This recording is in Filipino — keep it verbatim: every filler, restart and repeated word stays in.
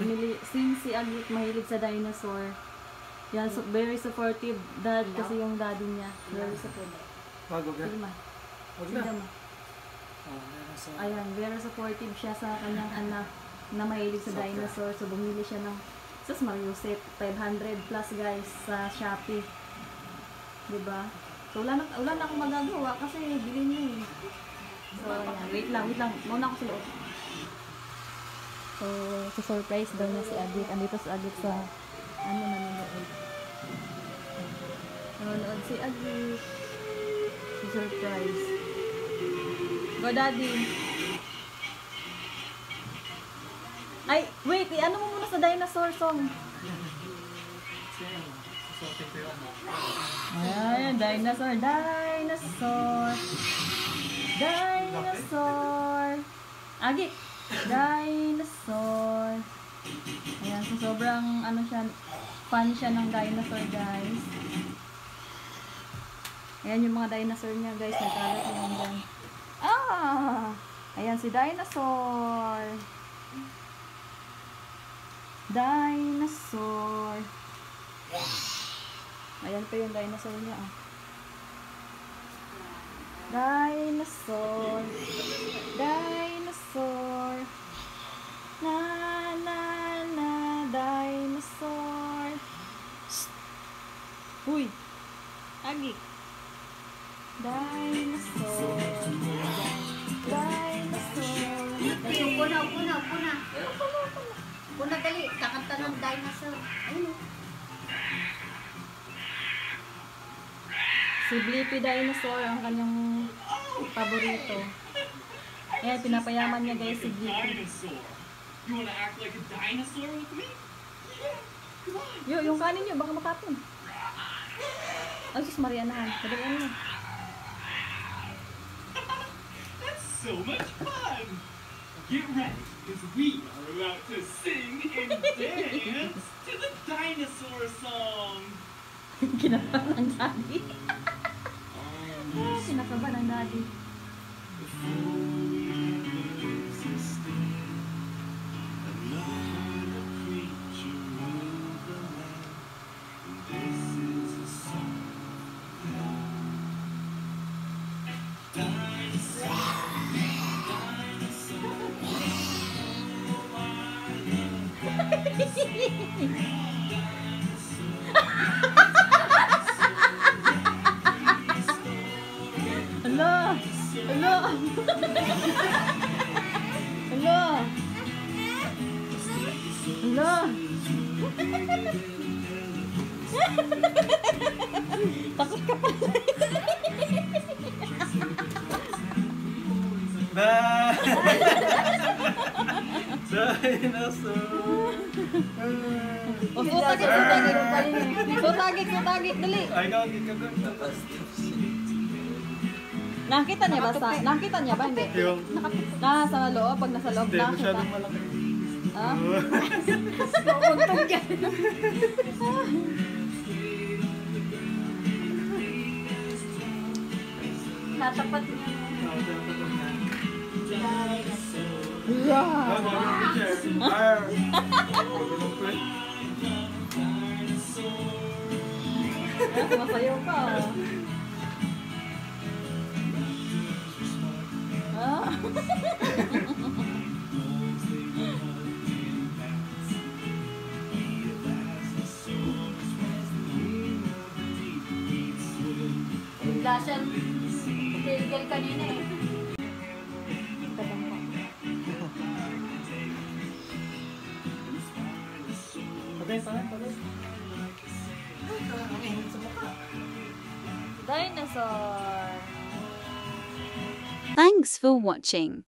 bumili, since si Agit mahilig sa dinosaur, yan, so, very supportive dad kasi yung daddy niya. Very supportive. Wag, wag na. Sige ma. Wag Sige na. ma. Oh, dinosaur. Ayan, very supportive siya sa kanyang anak na mahilig sa dinosaur. So, bumili siya ng sus Mariuset, five hundred plus guys sa Shopee. Diba? So, wala na, wala na akong magagawa kasi bilhin niya eh. So, ayan. Wait lang, wait lang. Mauna ako sa loob. So, sa surprise daw niya si Agit. Andito si Agit sa ano nanonood. Nanonood si Agit. Si surprise. Go, Daddy. Ay, wait. I-ano mo muna sa dinosaur song. Ayan, dinosaur. Dinosaur. Dinosaur. Agit. Dinosaur. Ayan, so sobrang ano siya, fan siya ng dinosaur guys. Ayan yung mga dinosaur niya guys, nagkalat naman dyan. Ah! Ayan si dinosaur. Dinosaur. Ayan pa yung dinosaur niya ah. Dinosaur. Dinosaur. Na na na dinosaur. Uy. Agi. Dinosaur. Dinosaur. Puna, puna, puna. Puna dali, kakanta ng dinosaur. Ayun. Si Blippi Dinosaur ang kanyang paborito. Ayan, pinapayaman niya guys si Blippi. You wanna act like a dinosaur with me? Yo, yung kanin nyo, baka makapon. Ay, sus Marianahan. Kadalian mo. That's so much fun! Get ready, because we are about to sing and dance to the dinosaur song! Kinakabahan ng daddy. Ah, kinakabahan ng daddy. Hala! Hala! Hala! Hala! Takot ka pala. Bye! Dinosaur! O, sutagit, sutagit. Sutagit, sutagit, dali. Ay, gagawin ka doon. Nakita niya ba sa... Nakita niya ba? Hindi. Yung... Nasa loob, pag nasa loob, Hindi, nakita. masyadong malaki. Ah? Puntog yan. Natapat niya. Oo, dapat lang yan. Yeah. Oh, dami picture. Arr! Oh, pre. Ah, sumasayaw ka. Ah. Lasyan. Tigil kanina eh. Patay, patay, patay. Dinosaur. Thanks for watching.